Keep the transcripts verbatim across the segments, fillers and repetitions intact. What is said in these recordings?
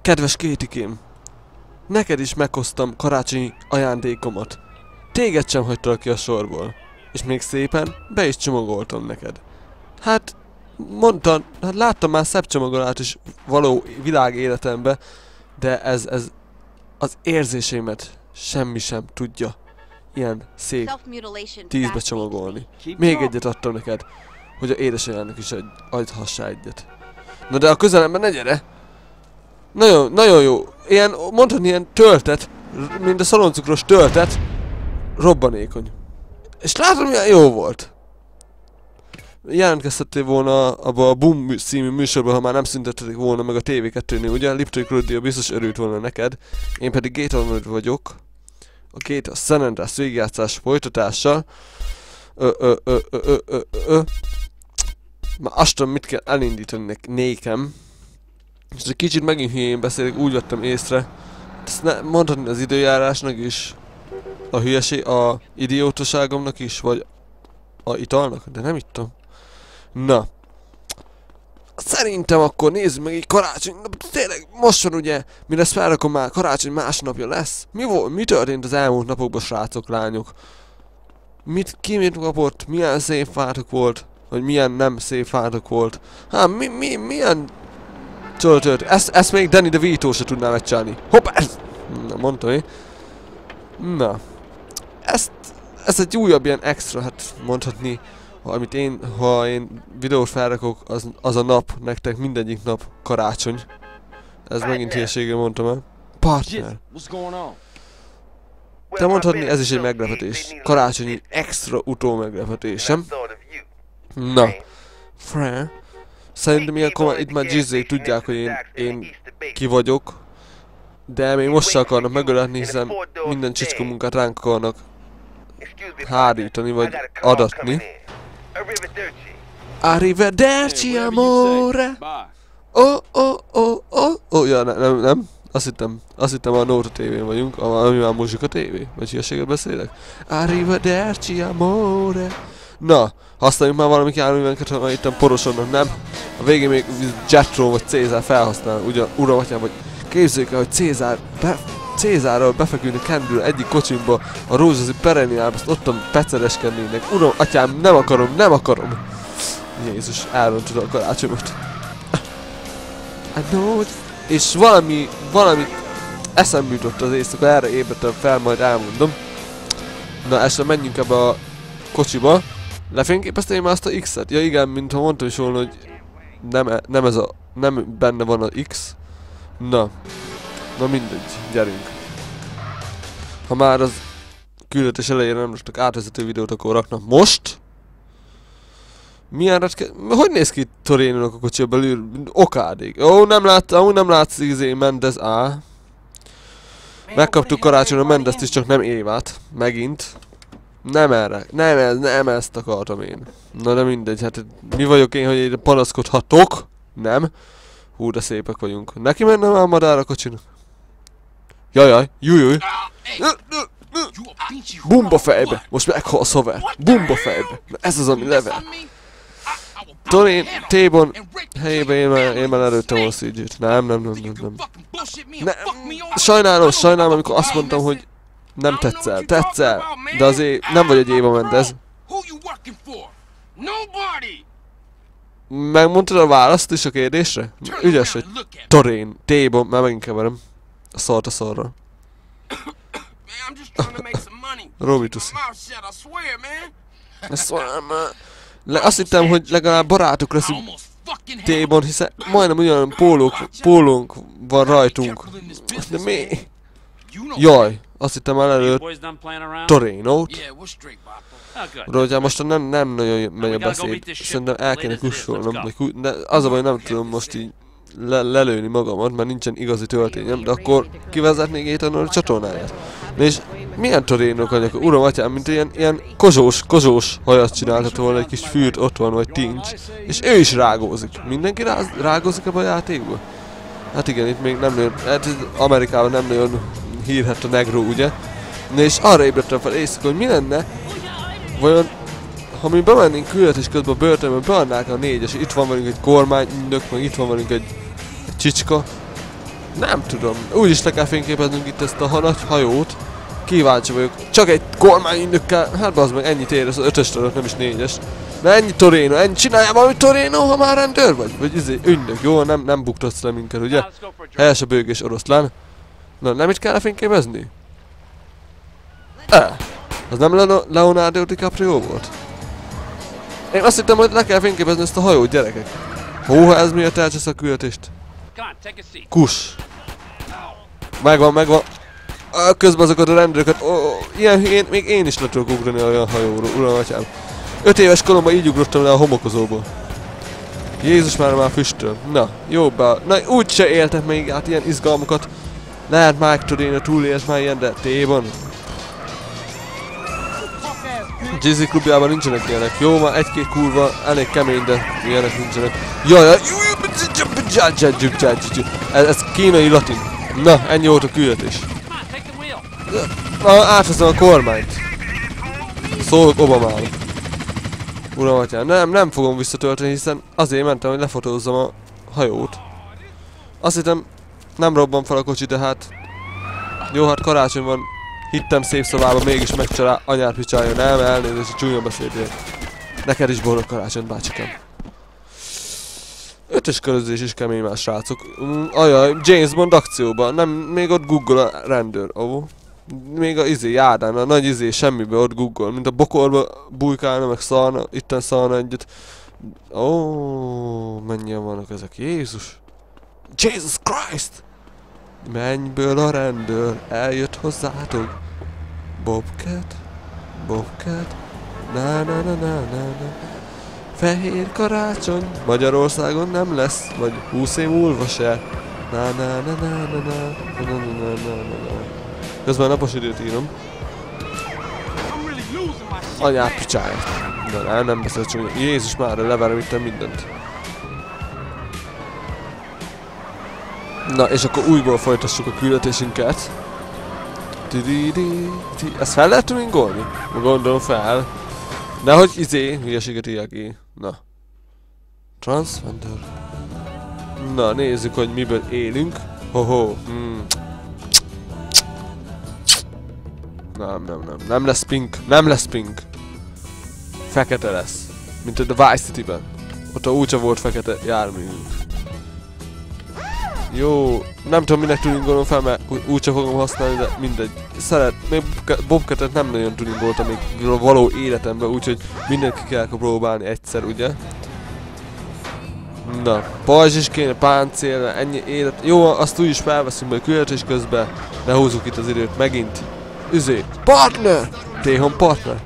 Kedves Kétikém, neked is meghoztam karácsonyi ajándékomat. Téged sem hagytalak ki a sorból. És még szépen be is csomagoltam neked. Hát, mondtam, hát láttam már szebb csomagolást is való világ életembe, de ez, ez az érzéseimet semmi sem tudja ilyen szép tízbe csomagolni. Még egyet adtam neked, hogy a édesanyának is egy, adhassá egyet. Na de a közelemben ne gyere! Nagyon, nagyon jó. Ilyen, mondhatni ilyen töltet, mint a szaloncukros töltet, robbanékony. És látod, milyen jó volt. Jelentkeztettél volna abba a Boom című műsorban, ha már nem szüntették volna meg a té vé kettőnél, ugye? Liptai Claudia biztos örült volna neked. Én pedig Gatorman vagyok. A két a San Andreas végigjátszás folytatással. Ö, ö, ö, ö, ö, ö, ö. Már azt tudom, mit kell elindítani nékem. És egy kicsit megint hülyén beszélek, úgy vettem észre. Ezt ne, mondhatni az időjárásnak is. A hülyeség, a idiótaságomnak is, vagy a italnak, de nem ittam. Na. Szerintem akkor nézzük meg egy karácsony, tényleg most van ugye, mire ezt felrakom már, karácsony másnapja lesz. Mi volt, mi történt az elmúlt napokban, srácok, lányok? Mit, ki mit kapott, milyen szép fátok volt, vagy milyen nem szép fátok volt. Hát mi, mi, milyen csodott, ezt, ezt még Danny DeVito se tudná megcsinálni. Hoppá, ez, na mondtam én. Na. Ezt, ez egy újabb ilyen extra, hát mondhatni, amit én, ha én videót felrakok, az, az a nap, nektek mindegyik nap karácsony. Ez megint hülyeséggel mondtam el. Partner. De mondhatni, ez is egy meglepetés. Karácsonyi extra utó meglepetésem. Na. Fran. Szerintem ilyenkor itt már Gizzék tudják, hogy én, én ki vagyok. De még most se akarnak megöletni, hiszen minden csicska munkát ránk akarnak hárítani, vagy adatni. Arrivederci, amore! Oh, oh, oh, oh, oh, ja, nem, nem, nem. Azt hittem, azt hittem a Nóta tévén vagyunk, ami már Muzsika tévé. Vagy hülyeséget beszélek? Arrivederci, amore! Na, használjunk már valami járművenket, ha itt porosodnak, nem? A végén még Jetro vagy Cézár felhasznál, ugyan, uram, atyám, hogy képzeljük el, hogy Cézár, be, Cézárral befekülni kendül egyik kocsimba, a rózsaszín perenniálba, azt ottan pecereskednének. Uram, atyám, nem akarom, nem akarom! Jézus, elrontod a karácsonyot. És valami, valami eszembe jutott az éjszaka, erre ébredtem fel, majd elmondom. Na, este menjünk ebbe a kocsiba. Lefényképeztem én már azt a X-et? Ja igen, mintha mondtam is volna, hogy nem, e, nem ez a, nem benne van a X. Na. Na mindegy, gyerünk. Ha már az küldetés elejére nem tudtak átvezető videót, akkor raknak most. Milyen retke... Hogy néz ki Torénónak a kocsiba belül? Okádék. Ó, nem látsz, amúgy nem látsz izé Mendez á. Megkaptuk karácsonyra Mendezt is, csak nem Évát. Megint. Nem erre. Nem, ez, nem ezt akartam én. Na de mindegy, hát mi vagyok én, hogy én panaszkodhatok? Nem. Hú, de szépek vagyunk. Neki mennem már madár a kocsinak. Jajjaj, jújjúj. Bumba fejbe. Most meghalsz, haver. Bumba fejbe. Na ez az, ami level. Tony, T-bon helyében én már, én már előttem a szígyét. Nem, nem, nem, nem, nem. Nem. Sajnálom, sajnálom, amikor azt mondtam, hogy nem tetszel, tetszel. De azért nem vagy egy Éva Mendez. Megmondtad a választ is a kérdésre? Ügyes, hogy Torén, T-bon, már megint keverem. A szart a szarra. Robi tuszi. Le, azt hittem, hogy legalább barátok leszünk T-bon, hiszen majdnem ugyanolyan pólók, pólónk van rajtunk. De mi? Jaj, azt hittem el előtt Torénót. Ugye most nem, nem nagyon megy a beszéd, szerintem el kéne kussolnom, de az a baj, nem tudom most így le, lelőni magamat, mert nincsen igazi töltényem, de akkor kivezetnék Étanol a csatornáját. Na és milyen Torénók vagyok? Uram, atyám, mint ilyen, ilyen kozsós, kozsós hajat csinálható volna, egy kis fűrt ott van, vagy tincs, és ő is rágózik. Mindenki ráz, rágózik ebbe a játékba? Hát igen, itt még nem nagyon, hát Amerikában nem nagyon hírhet a negró, ugye? Na és arra ébredtem fel éjszaka, hogy mi lenne, vajon, ha mi bemennénk küldetés közben a börtönbe, beadnák a négyes, itt van velünk egy kormányügynök, meg itt van velünk egy, egy csicska, Nem tudom. Úgyis le kell fényképeznünk itt ezt a nagy hajót. Kíváncsi vagyok. Csak egy kormányügynökkel. Hát bazd meg, ennyit ér, ez az ötös torok, nem is négyes. De ennyi Torino, ennyi csináljál valami Torino, ha már rendőr vagy? Vagy izé, ügynök, jó? Nem, nem buktatsz le minket, ugye? Helyes a bőgés oroszlán. Na, nem itt kell lefényképezni? E, az nem Le Leonardo DiCaprio volt? Én azt hittem, hogy le kell fényképezni ezt a hajót, gyerekek. Hóha, ez miért elcsesz a küldetést? Kus. Megvan, megvan. Közben azokat a rendőröket, oh, ilyen hülyén, még én is le tudok ugrani olyan hajóról, uram atyám. Öt éves koromban így ugrottam le a homokozóból. Jézus már már füstöl. Na, jobbá. Na, úgyse éltek még át ilyen izgalmakat. Lehet Mike Torino túlélt már ilyen, de téban. Jizzy klubjában nincsenek ilyenek. Jó, már egy-két kurva, elég kemény, de ilyenek nincsenek. Jaj, ez, ez kínai latin. Na, ennyi volt a küldetés. Na, átveszem a kormányt. Szólok Obamának. Uram atyám, nem, nem fogom visszatölteni, hiszen azért mentem, hogy lefotózzam a hajót. Azt hittem, nem robban fel a kocsi, de hát... Jó, hát karácsony van, hittem szép szobában, mégis megcsalál, anyát picsálja, nem, elnézést, hogy csúnyan beszéltél. Neked is boldog karácsony, bácsikám. Ötös körözés is kemény már, srácok. Mm, ajaj, James Bond akcióban, nem, még ott Google a rendőr, oh. Még a izé jádán, a nagy izé semmibe ott Google, mint a bokorba bujkálna, meg szarna, itten szarna egyet. Ó, oh, mennyien vannak ezek, Jézus! Jesus Christ! Mennyből a rendőr eljött hozzátok. Bobcat, Bobcat, na na na na na na. Fehér karácsony, Magyarországon nem lesz, vagy húsz év múlva se. Na na na na na na na na na na na. Közben napos időt írom. Anyát picsáját. De nem, nem beszél csak. Jézus már, leverem itt mindent. Na, és akkor újból folytassuk a küldetésünket. Ezt fel lehet tuningolni? Gondolom fel. Nehogy izé, hülyeséget írják ki. Na. Transfender. Na, nézzük, hogy miből élünk. Ho-ho. Mm. Nem, nem, nem. Nem lesz pink. Nem lesz pink. Fekete lesz. Mint a Vice City-ben. Ott a úgyse volt fekete járműünk. Jó. Nem tudom, minek tuningolom fel, mert úgyse fogom használni, de mindegy. Szeret. Még Bobcatet nem nagyon tuningoltam még való életemben, úgyhogy mindenki kell próbálni egyszer, ugye? Na. Pajzs is kéne, páncél, ennyi élet. Jó, azt úgyis felveszünk majd küldetés közben. De húzzuk itt az időt megint. Üzé. Partner! Téhon partner.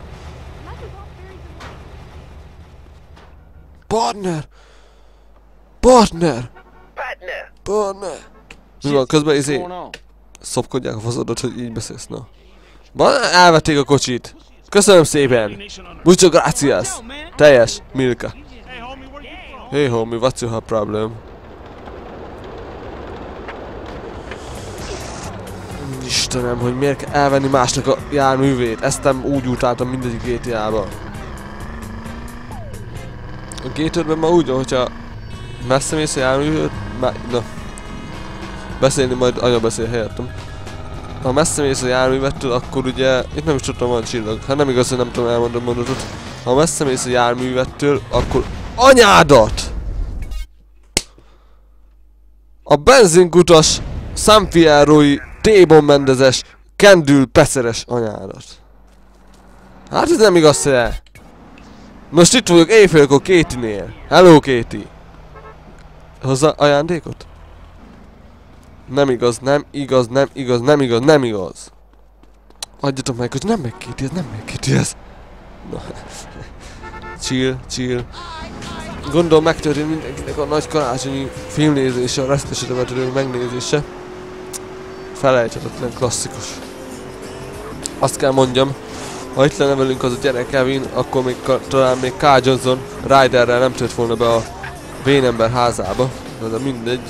Partner! Partner! Partner! Mi van, közben izé... Szopkodják a faszodat, hogy így beszélsz, na. Ba, elvették a kocsit. Köszönöm szépen! Mucho gracias! Teljes, Milka. Hey homie, what's your problem? Istenem, hogy miért kell elvenni másnak a járművét. Ezt nem úgy utáltam mindegyik gé té á-ba. A gé té ötben már úgy van, hogyha messze mész a járművét, na. Beszélni majd anya beszél helyettem. Ha messze mész a járművettől, akkor ugye... Itt nem is tudtam, van csillag. Hát nem igaz, hogy nem tudom elmondani mondatot. Ha messze mész a járművettől, akkor... Anyádat! A benzinkutas, San Fierro-i, T-Bone Mendezes, Kendül peceres anyádat. Hát ez nem igaz, hogy most itt vagyok éjfélkor Katie-nél. Hello Katie! Hozzá ajándékot? Nem igaz, nem igaz, nem igaz, nem igaz, nem igaz. Adjatok meg, hogy nem meg Katie, ez nem meg Katie, ez. Na. Chill, chill. Gondolom megtörtént mindenkinek a nagy karácsonyi filmnézése, a reszkesetemetről megnézése. Felejthetetlen klasszikus. Azt kell mondjam, ha itt lenne velünk az a gyerek Kevin, akkor még talán még K. Johnson Ryderrel nem tört volna be a vénember házába. De mindegy.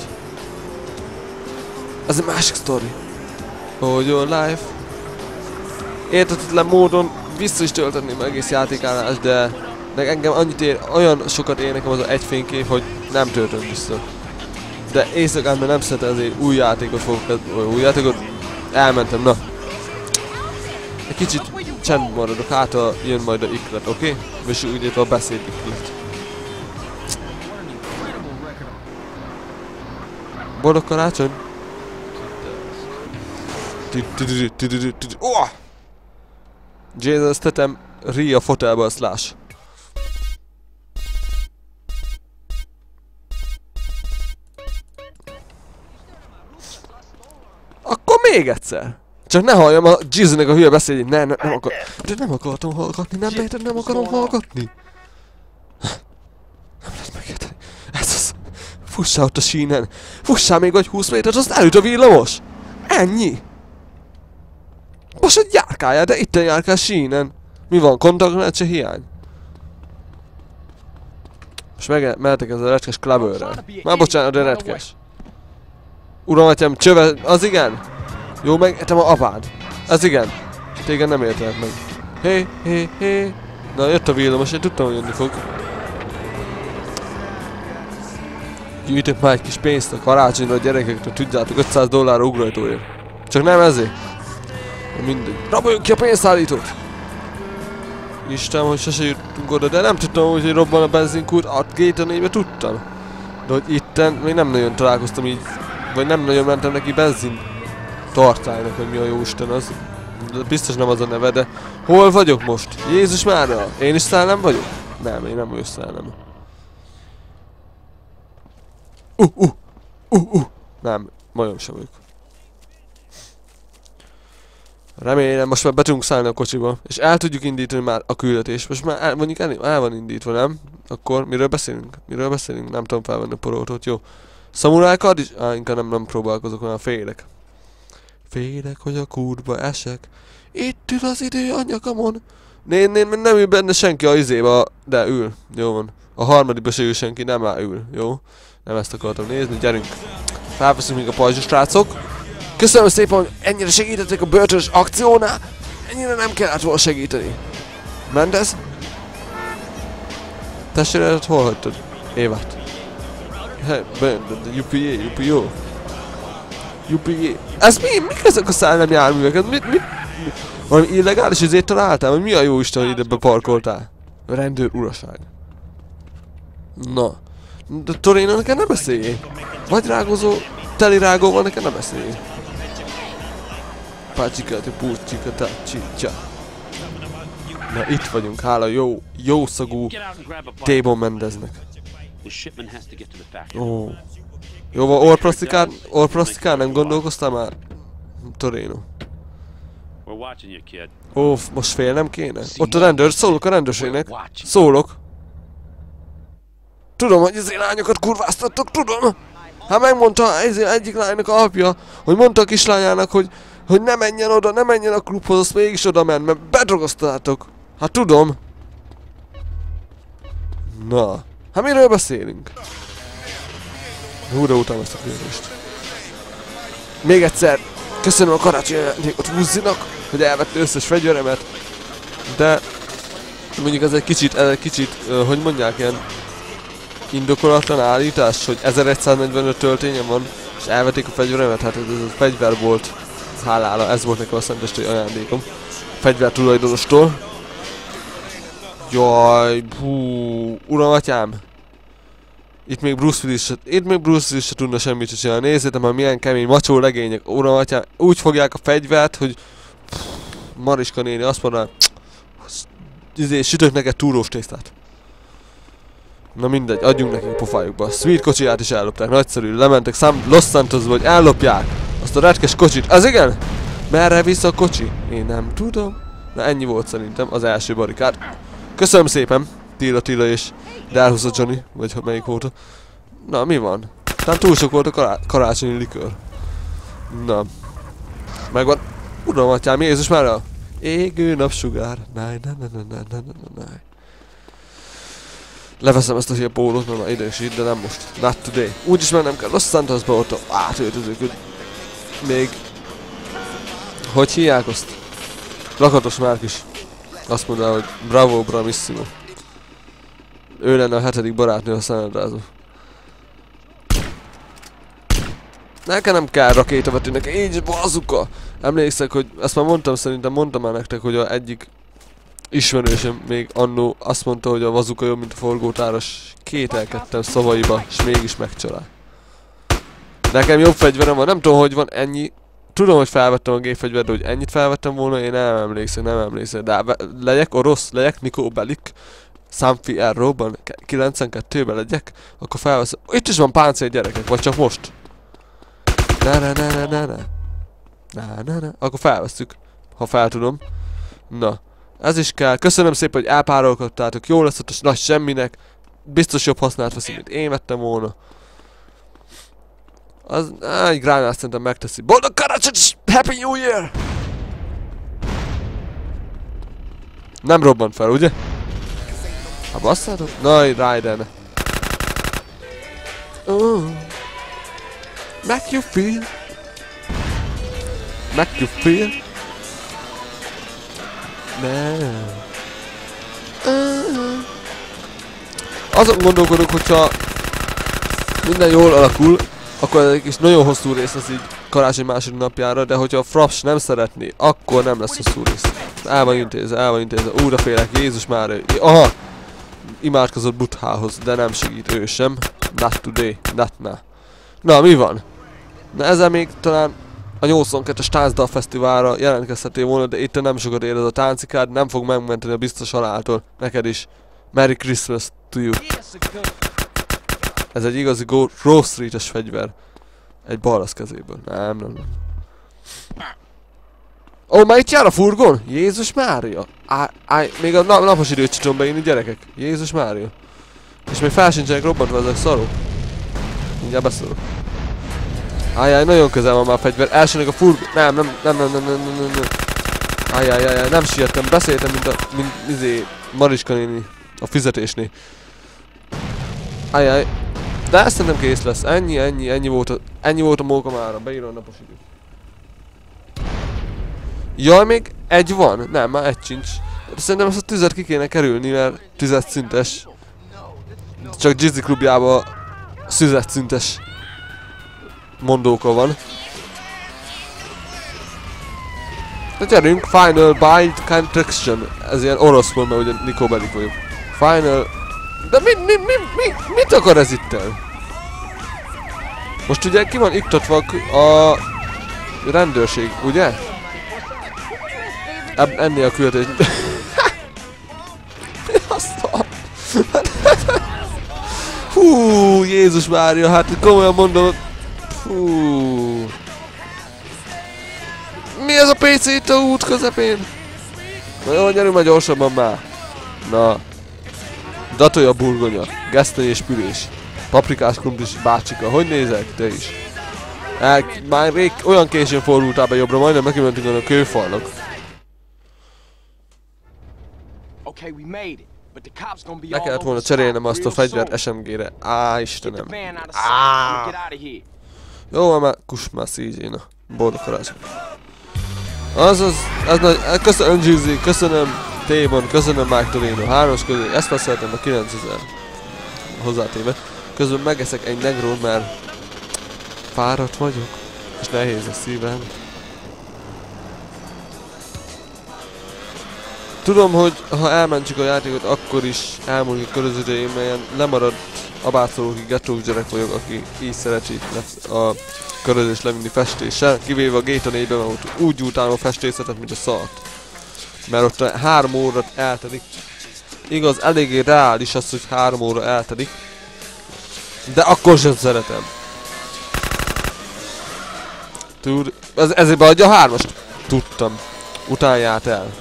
Ez egy másik sztori. Oh, your life. Érthetetlen módon vissza is töltetném egész játékállást, de engem annyit ér, olyan sokat ér nekem az a egy fénykép, hogy nem töltöm vissza. De éjszakán nem szeretem, azért új játékot fogok, új játékot elmentem, na. Egy kicsit csend maradok, hát a, jön majd a iklet, oké? Okay? És úgy értve a beszéd iklet. Boldog karácsony! Oh! Jason Statham ri a fotelbe a slash. Akkor még egyszer! Csak ne halljam a Jason-nek a hülye beszédjét, ne, ne, nem akar... De nem akartam hallgatni, nem lehet, nem akarom hallgatni. Nem lehet megérteni. Ez az... Fussál ott a sínen. Fussál még vagy húsz métert, azt elüt a villamos. Ennyi. Most egy járkáljál, de itten járkál sínen. Mi van, kontaktlencse hiány? Most meg mehetek ezzel a retkes klavőrrel. Már bocsánat, de retkes. Uram, atyám, csöve, az igen? Jó, megértem a apád. Az igen. Téged nem értelek meg. Hé, hé, hé. Na, jött a villamos, én tudtam, hogy jönni fog. Gyűjtök már egy kis pénzt a karácsonyra a gyerekektől, tudjátok, ötszáz dollárra ugrajtóért. Csak nem ezért. Mindegy. Raboljuk ki a pénzszállítót! Istenem, hogy sose jutunk oda, de nem tudtam, hogy robban a benzinkút, a gé té négybe tudtam. De hogy itten még nem nagyon találkoztam így, vagy nem nagyon mentem neki benzin tartálynak, hogy mi a jóisten az. De biztos nem az a neve, de hol vagyok most? Jézus Mária! Én is szellem vagyok? Nem, én nem vagyok szellem. Uh, uh, uh, uh. Nem, majom sem vagyok. Remélem, most már be tudunk szállni a kocsiba, és el tudjuk indítani már a küldetést. Most már el, mondjuk el, el van indítva, nem? Akkor miről beszélünk? Miről beszélünk? Nem tudom felvenni a porótot, jó. Samurai card is? Á, inkább nem, nem próbálkozok, mert félek. Félek, hogy a kútba esek. Itt ül az idő anyakamon. Nén, nén, nem ül benne senki a izéba, de ül. Jó van. A harmadikba se ül senki, nem áll ül. Jó? Nem ezt akartam nézni, gyerünk. Felveszünk még a pajzsos srácok. Köszönöm szépen, hogy ennyire segítettek a börtönös akciónál. Ennyire nem kellett volna segíteni. Mendez? Testvéredet hol hagytad? Évát. Jupi, jupi, jó. Jupi, ez mi? Mik ezek a szellemi járművek? Mit, mit, mit? Valami illegális izét találtál? Vagy mi a jó Isten, hogy ide beparkoltál? Rendőr uraság. Na. De Torino, nekem ne beszéljél. Vagy rágózó, teli rágóval nekem ne beszéljél. Pácsikát, púcsikata, csicsa. Na itt vagyunk, hála jó, jó szagú T-Bone Mendeznek. Ó. Jó van, orplasztikán, orplasztikán nem gondolkoztál már? Torino. Ó, most félnem kéne? Ott a rendőr, szólok a rendőrségnek. Szólok. Tudom, hogy ezért lányokat kurváztattok, tudom! Hát megmondta ez egyik lánynak a apja, hogy mondta a kislányának, hogy, hogy ne menjen oda, ne menjen a klubhoz, azt mégis oda ment, mert bedrogoztátok. Hát tudom. Na, hát miről beszélünk? Hú, de utálom ezt a kérdést. Még egyszer, köszönöm a karácsonyi ajándékot Húzzinak, hogy elvette összes fegyveremet, de mondjuk ez egy kicsit, ez egy kicsit, uh, hogy mondják, ilyen indokolatlan állítás, hogy ezerszáznegyvenöt töltényem van, és elvették a fegyveremet, hát ez, ez a fegyver volt, hálála, ez volt nekem a szentestői ajándékom, fegyver tulajdonostól. Jaj, hú, uram atyám! Itt még Bruce Willis se, itt még Bruce Willis se tudna semmit se csinálni, nézzétek már milyen kemény macsó legények, uram atyám, úgy fogják a fegyvert, hogy pff, Mariska néni azt mondaná, izé, sütök neked túrós tésztát. Na mindegy, adjunk nekik pofájukba. Sweet kocsiját is ellopták, nagyszerű, lementek Sam Los Santosba, hogy ellopják azt a retkes kocsit. Az igen? Merre vissza a kocsi? Én nem tudom. Na ennyi volt szerintem az első barikád. Köszönöm szépen, Tila Tila és Dárhúza Johnny, vagy melyik volt. Na mi van? Tehát túl sok volt a kará karácsonyi likőr. Na. Megvan. Uram atyám, Jézus már a égő napsugár. Náj, náj, náj, náj, náj, náj, náj. Leveszem ezt a hülye pólót, mert már idegesít, de nem most. Not today. Úgyis mennem kell Los Santosba, ott a átöltözők, hogy még... Hogy hívják azt? Lakatos Márk is. Azt mondja, hogy bravo, bravissimo. Ő lenne a hetedik barátnő a San Andreasban. Nekem nem kell rakétavető, nekem így bazuka. Emlékszek, hogy ezt már mondtam, szerintem mondtam már nektek, hogy a egyik ismerősöm még annó azt mondta, hogy a bazuka jobb, mint a forgótáros. Kételkedtem szavaiba, és mégis megcsalál. Nekem jobb fegyverem van, nem tudom, hogy van ennyi. Tudom, hogy felvettem a gépfegyvert, de hogy ennyit felvettem volna, én nem emlékszem, nem emlékszem. De legyek orosz, legyek Nikó Belik, Sanfi Arrow-ban, kilencvenkettőben legyek, akkor felveszem. Itt is van páncél, gyerekek, vagy csak most? Na na na na na na. Na na na. Akkor felvesszük, ha fel tudom. Na, ez is kell. Köszönöm szépen, hogy elpárolkodtátok. Jó lesz ott a nagy semminek. Biztos jobb használt veszi, mint én vettem volna. Az, á, egy gránát szerintem megteszi. Boldog karácsony! Happy New Year! Nem robbant fel, ugye? Ha basszátok? Na, így rájdene. Oh. Make you feel. Make you feel. Man. Uh. Azon gondolkodok, hogyha minden jól alakul, akkor ez egy kis nagyon hosszú rész lesz így karácsony második napjára, de hogyha a Fraps nem szeretné, akkor nem lesz hosszú rész. El van intézve, el van intézve. Úra félek, Jézus már. Aha! Imádkozott Buthához, de nem segít ő sem. Not today, not now. Na, mi van? Na ezzel még talán a nyolcvankettes táncdal fesztiválra jelentkezhetél volna, de itt nem sokat ér ez a táncikád, nem fog megmenteni a biztos haláltól. Neked is. Merry Christmas to you. Ez egy igazi Grove Street-es fegyver. Egy balasz kezéből. Nem, nem, nem. Ó, oh, már itt jár a furgon? Jézus Mária! Á, á, még a nap napos időt csitom beírni, gyerekek. Jézus Mária. És még fel sincsenek robbantva ezek szarok. Mindjárt beszélok. Ájjáj, nagyon közel van már a fegyver. Elsőnek a furgon. Nem, nem, nem, nem, nem, nem, nem, nem, nem. Ájjáj, ájjáj, nem siettem. Beszéltem, mint a, mint, izé, Mariska néni. A fizetésnél. Ájjáj. De ezt nem kész lesz. Ennyi, ennyi, ennyi volt a, ennyi volt a móka mára. Beírom a napos időt. Jaj, még egy van? Nem, már egy sincs. Szerintem ezt a tüzet ki kéne kerülni, mert tüzet szintes. Csak Jizzy klubjában szüzet szintes mondóka van. De gyerünk, Final Bind Contraction. Ez ilyen oroszból, mert ugye Nikó Belik vagyok. Final... De mi, mi, mi, mi, mit akar ez itten? Most ugye ki van iktatva a rendőrség, ugye? Eb ennél a küldetés. Hú, Jézus Mária, hát komolyan mondom. Hú. Mi ez a pé cé itt a út közepén? Na jó, gyerünk már gyorsabban már. Na. Datolja burgonya, geszteny és pürés. Paprikás krumplis bácsika, hogy nézek? Te is. El, már rég olyan későn fordultál be jobbra, majdnem megmentünk a kőfalnak. Le kellett volna cserélnem azt a fegyvert es em gére. Á, Istenem. Á. Jó, már kuss már szígyéna. Boldog karácsony. Azaz, ez nagy, köszönöm Jizzy, köszönöm T-Bon, köszönöm Mike Torino, hármas közé, ezt beszéltem a kilencezer hozzátéve. Közben megeszek egy negrót, mert fáradt vagyok, és nehéz a szívem. Tudom, hogy ha elmentjük a játékot, akkor is elmúlik a köröződőim, melyen lemaradt abácolóki gettós gyerek vagyok, aki így szereti a körözést levinni festéssel, kivéve a G T A négyben, mert úgy utálom a festészetet, mint a szart. Mert ott a három óra eltelik. Igaz, eléggé reális az, hogy három óra eltelik. De akkor sem szeretem. Tud, ez, ezért beadja a hármast? Tudtam. Utáljárt el.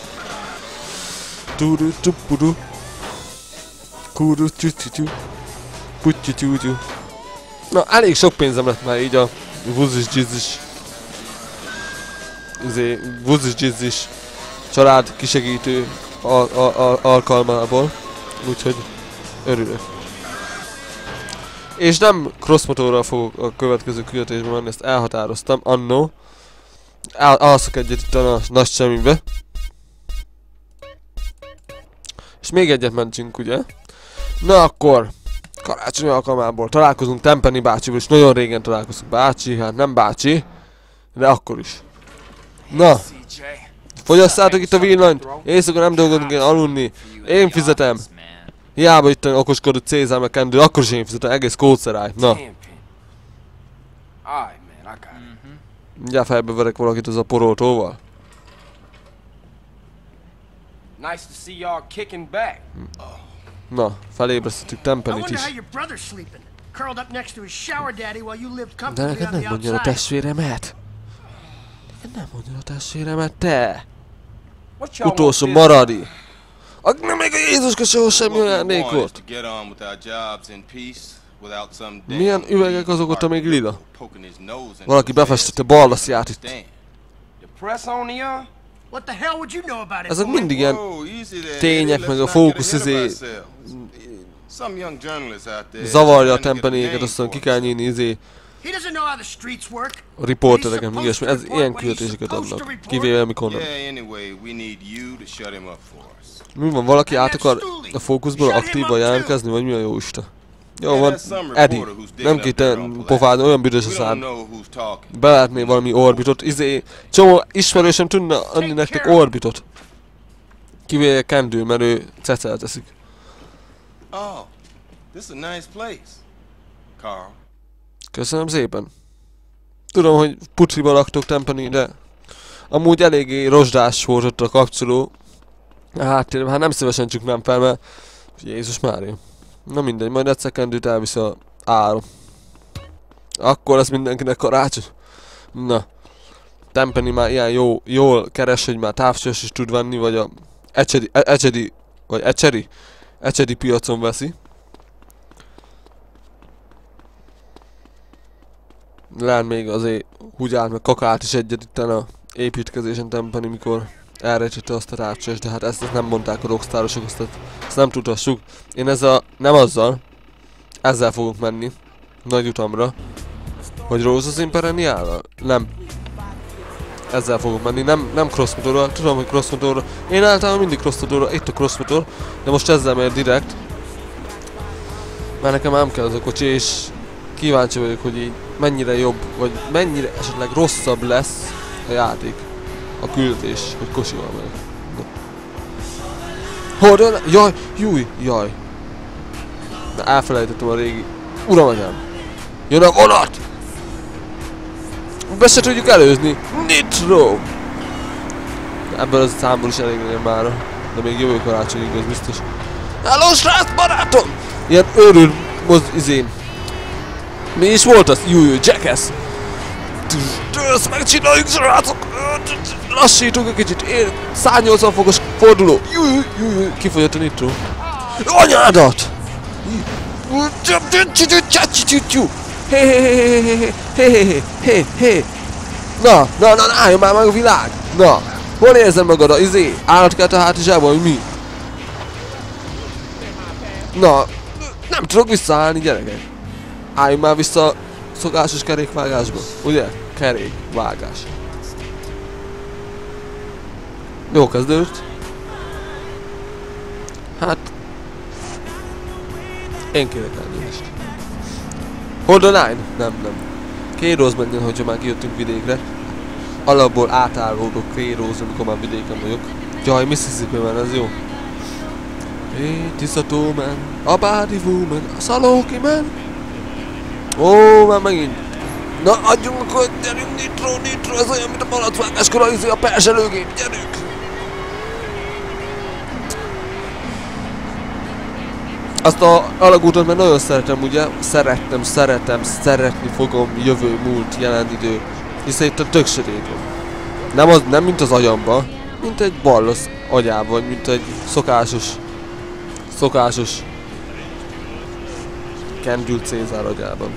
Turu tupuru. Kuru tütütü. Putyutyútyú. Na, elég sok pénzem lett már így a vuzis-gizzis izé, vuzis-gizzis család kisegítő al al al alkalmából. Úgyhogy örülök. És nem crossmotorral fogok a következő küldetésben menni, ezt elhatároztam annó. El alszok egyet itt a nagy semmibe. És még egyet mentünk, ugye? Na akkor, Karácsony alkalmából találkozunk Tempeni bácsival, és nagyon régen találkozunk. Bácsi, hát nem bácsi, de akkor is. Na, fogyasszátok itt a villanyt, éjszaka nem dolgozunk én aludni, én fizetem. Hiába itt okoskodott Cézár meg Kendő, akkor is én fizetem, egész kódszeráj. Na. Mindjárt fejbe verek valakit az a poroltóval. Na, felébresztettük Tempenit is. De neked nem mondjon a testvéremet. Neked nem mondjon a testvéremet, te! Utolsó maradi! Nem még a Jézuska sehol semmi ajándékot! Milyen üvegek azok ott, még lila? Valaki befestette ballaszját itt. Ezek mindig ilyen tények, meg a fókusz izé... zavarja a Tempenéket, aztán ki kell nyílni izé... a riportereken, meg ilyesmi. Ez ilyen küldetéseket adnak. Kivéve mikor nem. Mi van, valaki át akar a fókuszból aktívan jelentkezni, vagy mi a jó isten? Jó van, Eddie, nem kéne pofádni, olyan büdös a szám. Belátné valami orbitot, izé, csomó ismerősem tudna adni nektek orbitot. Kivéve Kendő, mert ő cecel teszik. Köszönöm szépen. Tudom, hogy putriba laktok Tempeni, de amúgy eléggé rozsdás volt ott a kapcsoló. Hát, hát nem szívesen csuknám fel, mert Jézus Mária. Na mindegy, majd egyszer Kendőt elvisz a áron. Akkor lesz mindenkinek karácsony. Na. Tempeni már ilyen jó, jól keres, hogy már távcsöves is tud venni, vagy a Ecsedi, e, Ecsedi, vagy Ecseri, Ecsedi piacon veszi. Lát még azért húgyát meg kakát is egyet itt a építkezésen Tempeni, mikor elrecsette azt a távcsöves, de hát ezt, ezt nem mondták a rockstárosok, azt, ezt nem tudhassuk. Én ezzel, nem azzal, ezzel fogok menni, nagy utamra. Vagy Rose Imperial-nál? Nem. Ezzel fogok menni, nem, nem crossmotorral, tudom, hogy crossmotorral. Én általában mindig crossmotorral, itt a crossmotor, de most ezzel megy direkt. Mert nekem nem kell az a kocsi, és kíváncsi vagyok, hogy így mennyire jobb, vagy mennyire esetleg rosszabb lesz a játék. A küldetés, hogy kocsival megyek. Hol, jaj, júj, jaj. De elfelejtettem a régi. Uram anyám! Jön a vonat! Be se tudjuk előzni! Nitro! Ebből az számból is elég legyen mára. De még jövő karácsonyig az biztos. Hello srác barátom! Ilyen őrül moz izén. Mi is volt az? Júj, júj, Jackass! Ezt megcsináljuk srácok! Lassítunk egy kicsit, én száznyolcvan fokos forduló! Júj, júj, júj, kifogyott a nitro. Anyádat! Hé, hé, hé, hé, hé, hé, hé, hé. Na, na, na, álljon már meg a világ! Na, hol érzem magad a izé? Állatkert a hátizsában, hogy mi? Na, nem tudok visszaállni, gyerekek. Álljunk már vissza a szokásos kerékvágásba, ugye? Kerékvágás. Jó kezdődött. Hát... Én kérek elnézést. Hold the line? Nem, nem. K-Rose menjen, hogyha már kijöttünk vidékre. Alapból átállódok K-Rose, amikor már vidéken vagyok. Jaj, Mississippi man, ez jó. Hey, Tiszató man, a body woman, a Szalóki man. Ó, már megint. Na, adjunk akkor, gyerünk, nitro, nitro, ez olyan, mint a malacvágáskor az izé a perselőgép, gyerünk! Azt a alagútot már nagyon szeretem, ugye? Szerettem, szeretem, szeretni fogom jövő, múlt, jelen idő. Hiszen itt a tök sötét van. Nem, az, nem mint az agyamba, mint egy ballasz agyában, mint egy szokásos, szokásos Kendül Cézár agyában.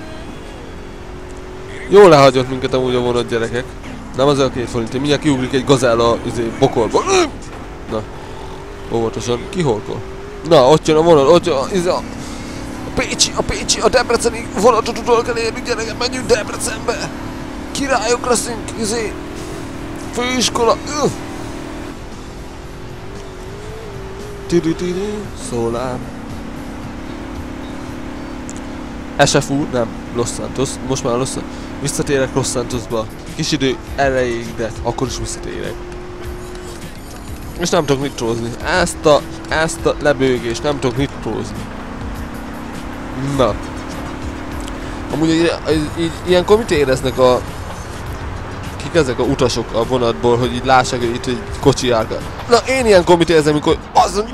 Jól lehagyott minket amúgy a vonat, gyerekek. Nem az a két forint, mindjárt kiugrik egy gazella izé, bokorból. Na, óvatosan, kiholkol. Na, ott jön a vonat, ott jön a, izé, a, a Pécsi, a Pécsi, a debreceni vonatot utol kell érni, gyerekek, menjünk Debrecenbe. Királyok leszünk, izé, főiskola, öh. Tiri-tiri, szólám. es ef u, nem, Los Santos. Most már Los Santos. Visszatérek Los Santosba. Kis idő erejéig, de akkor is visszatérek. És nem tudok nitrózni. Ezt a, ezt a lebőgést nem tudok nitrózni. Na. Amúgy így, így, ilyenkor mit éreznek a... Kik ezek a utasok a vonatból, hogy így lássák, hogy itt egy kocsi jár. Na én ilyenkor mit érzem, amikor... Az...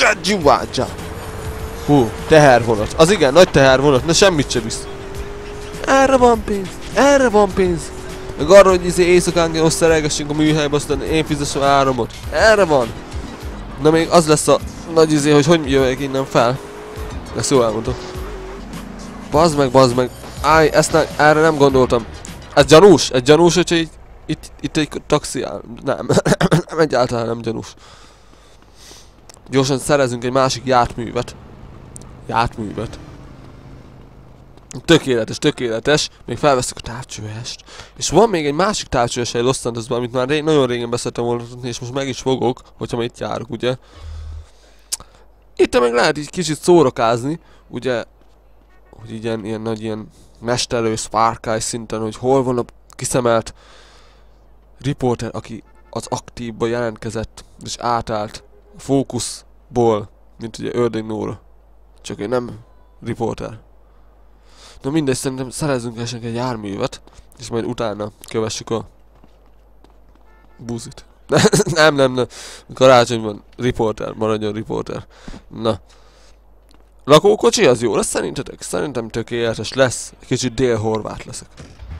Hú, tehervonat. Az igen, nagy tehervonat, de semmit se visz. Erre van pénz, erre van pénz. Meg arra, hogy izé éjszakánként ott szerelgessünk a műhelybe, aztán én fizessem áramot. Erre van. Na még az lesz a nagy izé, hogy hogy jövök innen fel. Ezt jól elmondom. Bazd meg, bazd meg. Áj, ezt ne, erre nem gondoltam. Ez gyanús? Ez gyanús, hogyha így, itt, itt egy taxi áll. Nem, nem egyáltalán nem gyanús. Gyorsan szerezünk egy másik járművet. Járművet. Tökéletes, tökéletes. Még felveszünk a távcsövest. És van még egy másik távcsöves hely Los Santosban, amit már ré nagyon régen beszéltem volna, és most meg is fogok, hogyha már itt járok, ugye. Itt meg lehet így kicsit szórakázni, ugye, hogy ilyen, ilyen nagy ilyen mesterlős Far szinten, hogy hol van a kiszemelt riporter, aki az aktívba jelentkezett, és átállt a fókuszból, mint ugye Ördög Nóra. Csak ő nem riporter. Na mindegy, szerintem szerezzünk esetleg egy járművet, és majd utána kövessük a buzit. nem, nem, nem. Karácsonyban riporter, maradjon riporter. Na. Lakókocsi az jó lesz szerintetek? Szerintem tökéletes lesz. Kicsit dél-horvát leszek.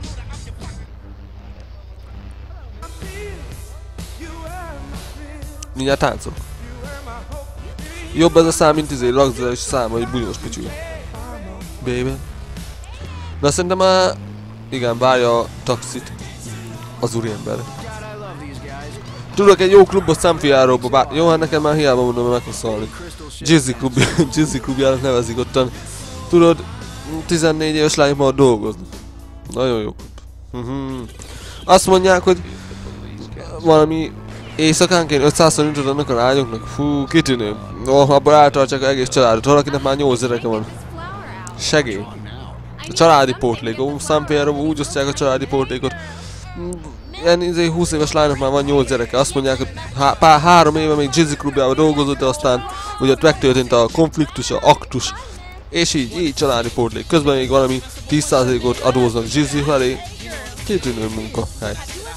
Mindjárt táncol. Jobb ez a szám, mint izé lagzális szám, hogy bunyós picsúja. Baby. Na szerintem már... Igen, várja a taxit. Az úriember. Tudok egy jó klubot Sanfiáróba, bár... Jó, hát nekem már hiába mondom, hogy meg kell szólni. Jizzy klub, Jizzy klubjának nevezik ottan. Tudod, tizennégy éves lányok már dolgozni. Nagyon jó klub. Uh-huh. Azt mondják, hogy... Valami... Éjszakánként ötszázszor ütöd annak a lányoknak. Fú, kitűnő. Ó, abban eltartsák az egész családot. Valakinek már nyolc gyereke van. Segély. A családi pótlék. Ó, Sanfiáróban úgy osztják a családi pótlékot. Ilyen izé, húsz éves lánynak már van nyolc gyereke. Azt mondják, hogy há pár három éve még Jizzy klubjában dolgozott, de aztán ugye ott megtörtént a konfliktus, a aktus. És így, így családi pótlék. Közben még valami tíz százalékot adóznak Jizzy felé. Kitűnő munka. Hely.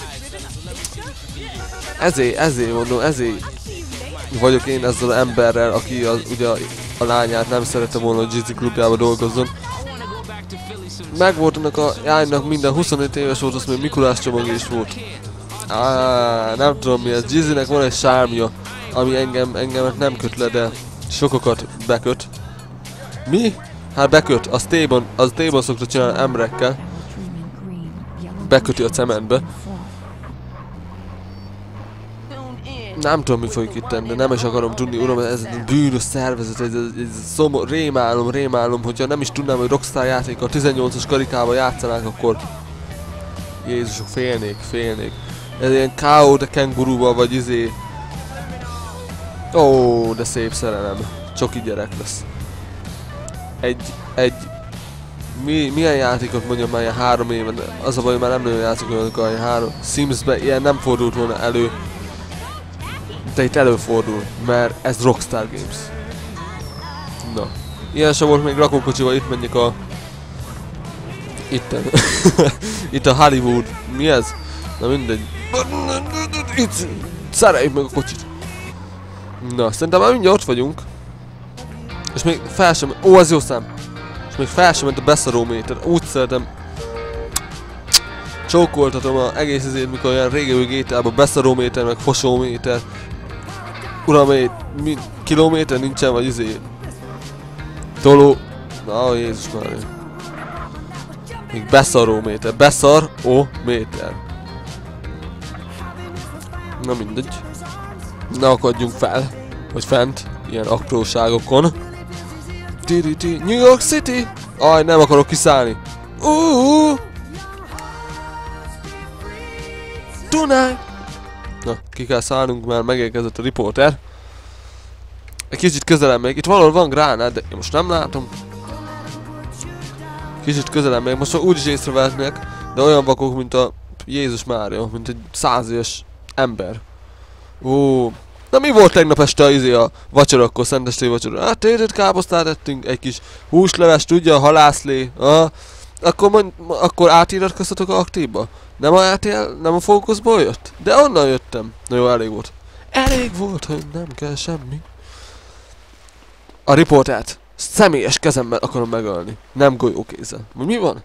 Ezért, ezért mondom, ezért vagyok én ezzel az emberrel, aki az, ugye a, a lányát nem szerette volna, hogy Jizzy klubjában dolgozzon. Megvolt annak a lánynak minden huszonöt éves volt, az még Mikulás csomag is volt. Áááá, nem tudom mi ez. Jizzynek van egy sármja, ami engem, engemet nem köt le, de sokakat beköt. Mi? Hát beköt, az T-ban, az T-ban szokta csinálni emberekkel. Beköti a cementbe. Nem tudom mi folyik itt, de nem is akarom tudni, uram, ez egy bűnös szervezet, ez, ez, ez szomor, rémálom, rémálom, hogyha nem is tudnám, hogy Rockstar játékkal tizennyolcas karikával játszanánk, akkor... Jézusok, félnék, félnék. Ez ilyen ká o de kengurúval, vagy izé... Ó, de szép szerelem. Csoki gyerek lesz. Egy... egy... Mi, milyen játékot mondjam már ilyen három éve, de az a baj, hogy már nem nagyon játszok olyanok a három... Simsbe ilyen nem fordult volna elő. De itt előfordul, mert ez Rockstar Games. Na. Ilyen sem volt még lakókocsival, itt menjek a... Itten. Itt a Hollywood. Mi ez? Na mindegy. Itt szereljük meg a kocsit. Na, szerintem már mindjárt ott vagyunk. És még fel sem... Ó, az jó szám. És még fel sem ment a beszaró méter. Úgy szeretem... Csókoltatom a egész izét, mikor olyan régebő gé té á-ban beszaró méter, meg fosó méter. Uram, mi kilométer nincsen, vagy izé... Toló... Na, Jézus már. Még beszaró méter. Beszar... Ó, méter. Na mindegy. Ne akadjunk fel. Vagy fent. Ilyen apróságokon. New York City! Aj, nem akarok kiszállni. Uh-huh. Tonight! Na, ki kell szállnunk, már megérkezett a riporter. Egy kicsit közelem még. Itt valahol van gránát, de én most nem látom. Kicsit közelebb még, most már úgyis észrevehetnek, de olyan vakok, mint a Jézus Mária, mint egy száz éves ember. Ó, na mi volt tegnap este a izé a vacsorakkor, szentestei vacsora? Hát tétét káposztát ettünk, egy kis húsleves, tudja, halászlé, aha. Akkor, mond, akkor átiratkoztatok a aktívba? Nem a er té el, nem a fókuszból jött? De onnan jöttem. Na jó, elég volt. Elég volt, hogy nem kell semmi. A riportát személyes kezemmel akarom megölni. Nem golyókézzel. Mi van?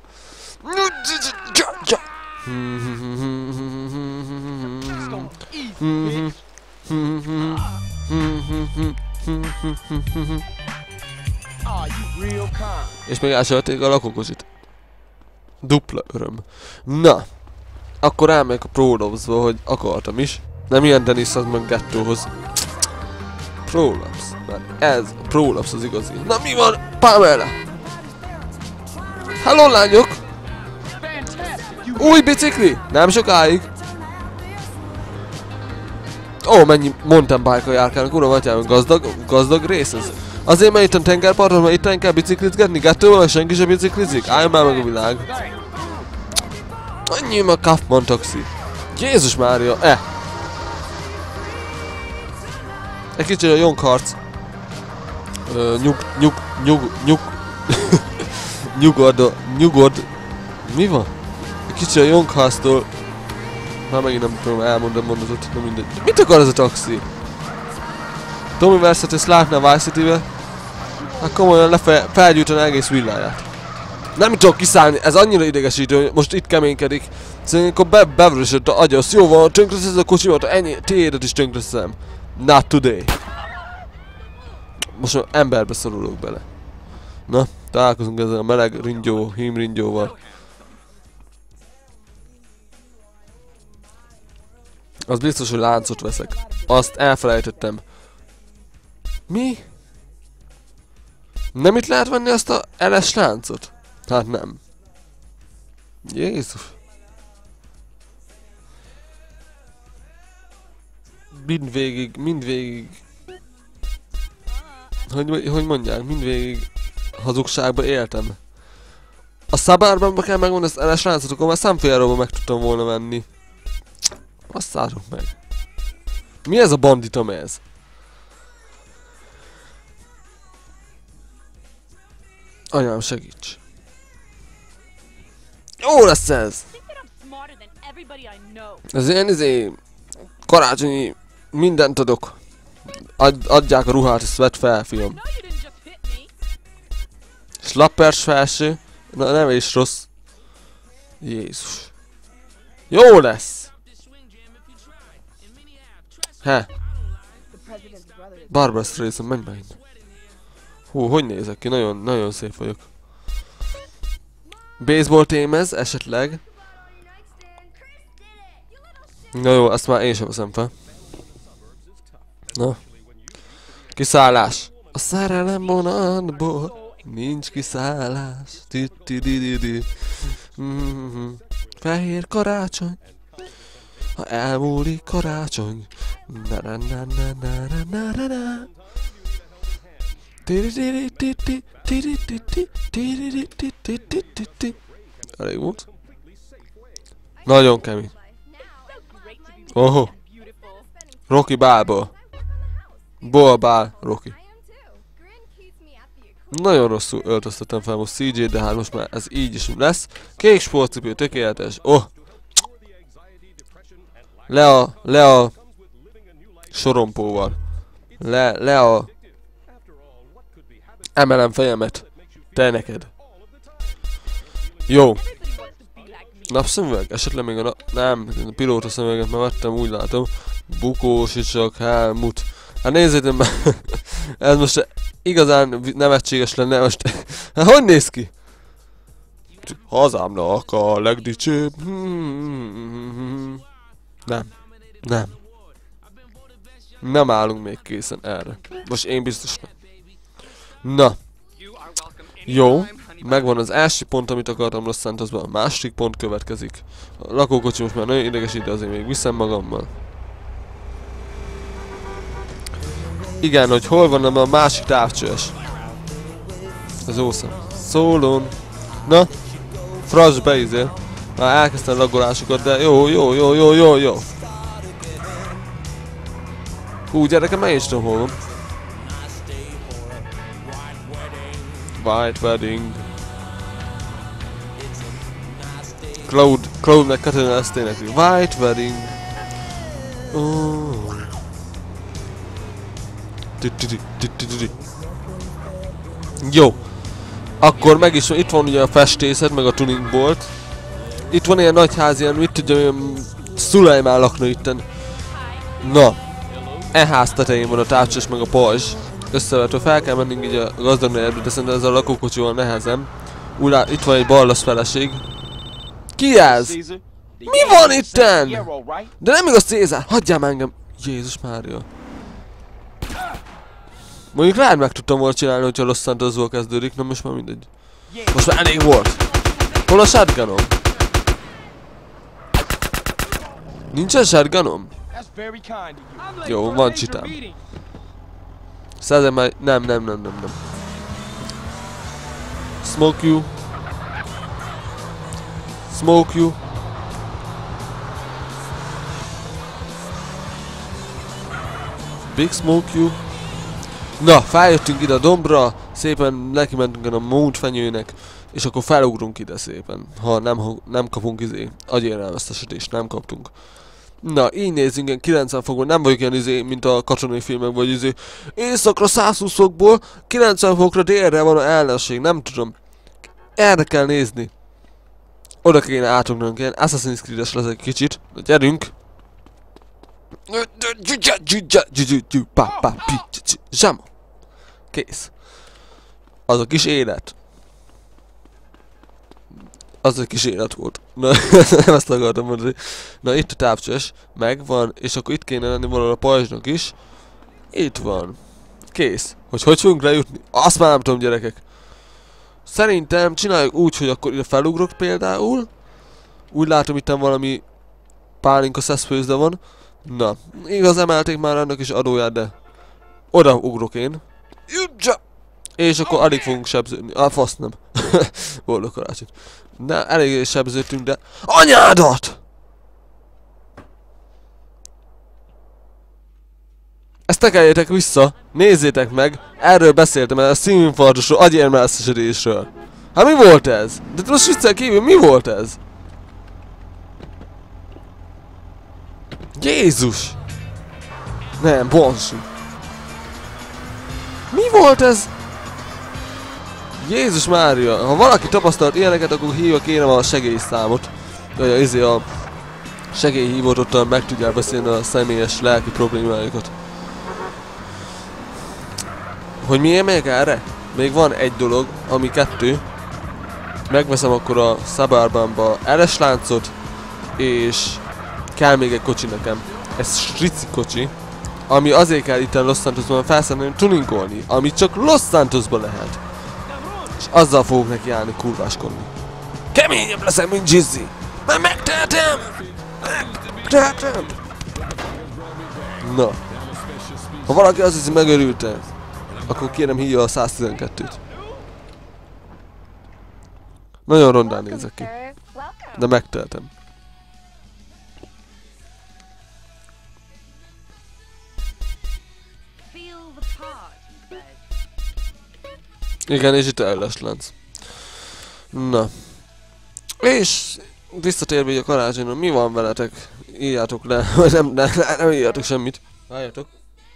És még elsőlték a lakókocsit. Dupla öröm. Na, akkor elmegyek a Prolapsba, hogy akartam is. Nem ilyen Dennis az meg Gettóhoz. Prolaps, mert ez a Prolaps az igazi. Na mi van? Pamela! Hello lányok! Új bicikli! Nem sokáig! Ó, mennyi mountain bike-a járkálnak, uram, atyám, gazdag, gazdag rész ez. Azért, mert itt a tengerparton, mert itt kell biciklizgetni, Gettóval, és senki sem biciklizik? Állj már meg a világ! Annyi a Kaufman taxi. Jézus Mária, eh! Egy kicsit a Jongharc. Ö, nyug, nyug, nyug, nyug... nyugod, nyugod... Mi van? Egy kicsit a Jongharctól... Már megint nem tudom elmondani mondatot, nem mindegy. Mit akar ez a taxi? Tommy Verset ezt látná Vice City-be? Hát komolyan lefe felgyújtani egész villáját. Nem tudok kiszállni, ez annyira idegesítő, hogy most itt keménykedik. Szerintem akkor be bevörösött a agyasz. Jó van, tönkreszed ez a kocsimat, ennyi, tiédet is tönkreszem. Not today. Most már emberbe szorulok bele. Na, találkozunk ezzel a meleg ringyó, hímringyóval. Az biztos, hogy láncot veszek. Azt elfelejtettem. Mi? Nem itt lehet venni azt a eles láncot? Hát nem. Jézus. Mindvégig, mindvégig. Hogy, hogy mondják, mindvégig hazugságba éltem. A Suburbanba kell megmondani ezt eles láncot, akkor már Sunfierróba meg tudtam volna venni. Azt szárok meg. Mi ez a banditom ez? Anyám, segíts. Jó lesz ez! Ez ilyen izé... Karácsonyi... Mindent adok. Ad, adják a ruhát, ezt vedd fel, fiam. Slappers felső. Na, nem is rossz. Jézus. Jó lesz! He. Barbara Streisand, menj meg innen. Hú, hogy nézek ki? Nagyon, nagyon szép vagyok. Baseball témez, esetleg. Na jó, azt már én sem veszem fel. Na. Kiszállás. A szerelem vonatból nincs kiszállás. Ti-ti-di-di-di. Mm-hmm. Fehér karácsony. Ha elmúlik karácsony. Na-na-na-na-na-na-na-na. Elég volt. Nagyon kemény. Oho. Rocky Balboa. Boa Bál, Rocky. Nagyon rosszul öltöztettem fel most cé jé, de hát most már ez így is lesz. Kék sportcipő, tökéletes. Oh. Le a, le a sorompóval. Le, le a emelem fejemet. Te neked. Jó. Napszemüveg? Esetleg még a na nem, a pilóta szemüveget már vettem, úgy látom. Bukósicsak, Helmut. Hát nézzétek már. Ez most igazán nevetséges lenne most. Hát hogy néz ki? Hazámnak a legdicsőbb. Nem. Nem. Nem állunk még készen erre. Most én biztos nem. Na. Jó. Megvan az első pont, amit akartam Los Santosban. A második pont következik. A lakókocsi most már nagyon idegesít, de azért még viszem magammal. Igen, hogy hol van a másik távcsős. Ez awesome. Szólón. Na, Frass beizél. Már elkezdtem laggolásokat, de jó, jó, jó, jó, jó, jó. Hú, gyerekem, én is tudom, hol van. White Wedding. Cloud, Cloud meg Katarina ezt énekli. White Wedding. Oh. Jó. Akkor meg is van, itt van ugye a festészet, meg a tuning bolt. Itt van ilyen nagyház, ilyen, mit tudja, olyan Szulajmán lakna itten. Na. E ház tetején van a távcsős meg a pajzs. Összevetve fel kell mennünk így a gazdagnegyedbe, de szerintem ez a lakókocsival nehezem. Úgy lát, itt van egy ballasz feleség. Ki ez? Mi van itten? De nem igaz, Cézár, hagyjál már engem. Jézus Mária. Mondjuk rád meg tudtam volna csinálni, hogyha Los Santosból kezdődik, na most már mindegy. Most már elég volt. Hol a shotgunom? Nincsen shotgunom? Jó, van csitám. Szerzem már... Nem, nem, nem, nem, nem. Smoke you. Smoke you. Big smoke you. Na, feljöttünk ide a dombra, szépen neki mentünk a Mount fenyőnek, és akkor felugrunk ide szépen, ha nem, ha nem kapunk izé, agyérelmeztesedést nem kaptunk. Na, így nézzünk, ilyen kilencven fokban, nem vagyok ilyen izé, mint a katonai filmek, vagy izé, északra száz húsz fokból, kilencven fokra délre van a ellenség, nem tudom. Erre kell nézni. Oda kéne átugrnunk, ilyen Assassin's Creed-es lesz egy kicsit. Na, gyerünk! Zsáma! Kész. Az a kis élet. Az a kis élet volt. Na, nem ezt akartam mondani. Na, itt a távcsös. Megvan. És akkor itt kéne lenni valahol a pajzsnak is. Itt van. Kész. Hogy hogy fogunk lejutni? Azt már nem tudom, gyerekek. Szerintem csináljuk úgy, hogy akkor ide felugrok például. Úgy látom, itt valami pálinka szeszfőzde van. Na, igaz, emelték már annak is adóját, de oda ugrok én. És akkor alig fogunk sebződni. Ah, fasz nem. Boldog karácsony. De elég sebződtünk, de... Anyádat! Ezt tekeljétek vissza, nézzétek meg, erről beszéltem, el a szívinfarktusról, agyérmelszesedésről. Hát mi volt ez? De most viccel kívül, mi volt ez? Jézus! Nem, bonsú. Mi volt ez? Jézus Mária, ha valaki tapasztalt ilyeneket, akkor hívja kérem a segélyszámot. Vagy izé a segélyhívót, ott meg tudják beszélni a személyes lelki problémájukat. Hogy miért megyek erre? Még van egy dolog, ami kettő. Megveszem akkor a Suburbanba eres láncot, és kell még egy kocsi nekem. Ez strici kocsi, ami azért kell itt a Los Santosban felszerelni, tuningolni, ami csak Los Santosban lehet. És azzal fogok neki állni kurváskodni. Keményebb leszek, mint Jizzy! Már megtehetem! Megtehetem! Na. Ha valaki azt hiszi, megörülte, akkor kérem hívja a száztizenkettőt. Nagyon rondán nézek ki. De megtehetem. Igen, és itt elles lánc. Na. És visszatérve így a karácsonyra, mi van veletek? Írjátok le, vagy nem, nem, nem írjátok semmit. Várjátok.